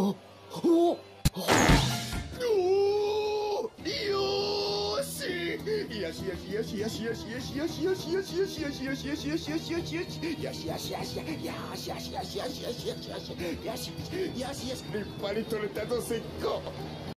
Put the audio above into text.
立派に取れたぞ石膏。